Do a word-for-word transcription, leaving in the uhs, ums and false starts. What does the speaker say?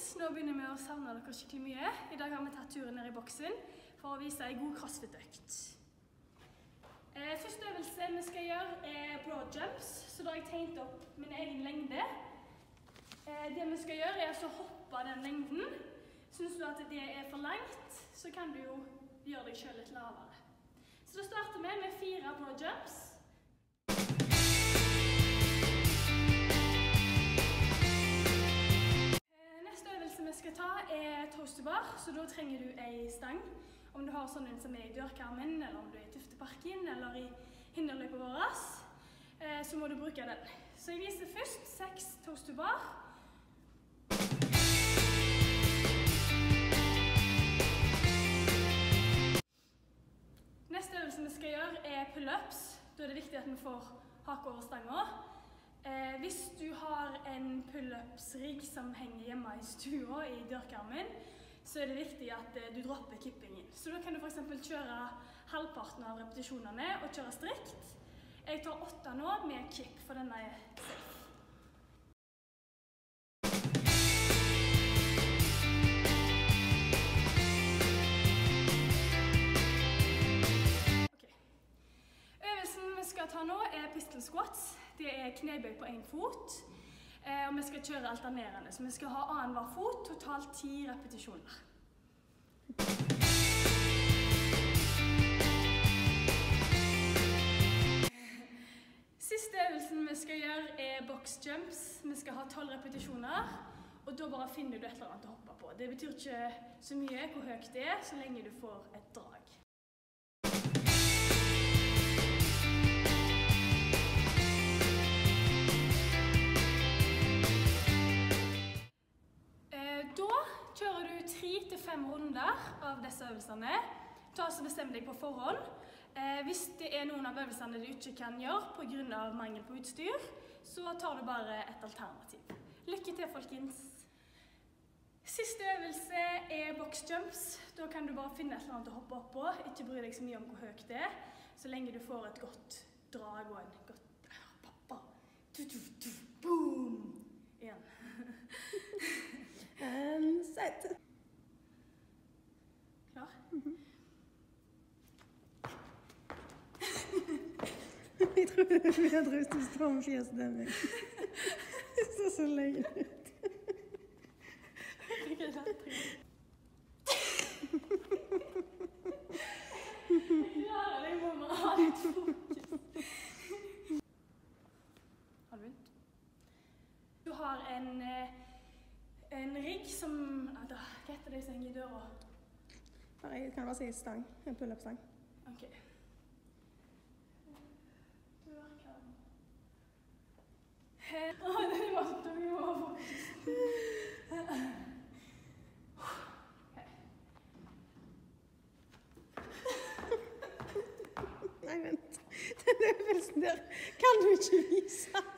nå begynner vi å savne dere skikkelig mye. I dag har vi tatt turen ned i boksen for å vise en god crossfit-økt. Eh, første øvelse vi skal gjøre er broad jumps, så da har jeg tegnet opp min egen lengde. Eh, det vi skal gjøre er altså hoppe den lengden. Synes du at det er for langt, så kan du jo gjøre deg selv litt lavere. Så da starter vi med fire broad jumps. Vi skal ta er toast to bar, så da trenger du en stang. Om du har sånn en som er i dørkarmen, eller om du er i Tufteparken, eller i hinderløypa våres, så må du bruke den. Så jeg viser først seks toast to bar. Neste øvelse vi skal gjøre er pull-ups. Da er det viktig at vi får hake over stanga. Eh, hvis du har en pull-ups-rigg som henger hjemme i stua i dørkarmen, så er det viktig at eh, du dropper kippingen. Så da kan du for eksempel kjøre halvparten av repetisjonene og kjøre strikt. Jeg tar åtte nå med kipp, for denne er safe. Okay. Øvelsen vi skal ta nå er pistol squats. Det er knebøy på en fot, og vi skal kjøre alternerende, så vi skal ha annen hver fot, totalt ti repetisjoner. Siste øvelsen vi skal gjøre er box jumps. Vi skal ha tolv repetisjoner, og da bare finner du et eller annet å hoppe på. Det betyr ikke så mye hvor høyt det er, så lenge du får et drag. Kjører du tre til fem runder av disse øvelsene. Ta så bestem deg på forhånd. Eh, hvis det er noen av øvelsene du ikke kan gjøre på grunn av mangel på utstyr, så tar du bare et alternativ. Lykke til, folkens! Siste øvelse er box jumps. Da kan du bare finne et eller annet å hoppe opp på. Ikke bry deg så mye om hvor høyt det er, så lenge du får et godt drag og en godt... Pappa! Du, du, du, boom! Igjen. Um, Sett. Klar? Mm-hmm. Jeg tror vi har drøst i strømfjeset den meg. Det ser så løgn ut. Jeg er rett. Ja, det må man ha litt fokus. Har du vondt? Du har en... En rigg som... Hva heter det som henger i døra? Jeg kan bare si stang. En pull-up-stang. Ok. Dørkarm. Åh, det var så tungt å få. Nei, vent. Den øvelsen der kan du ikke vise.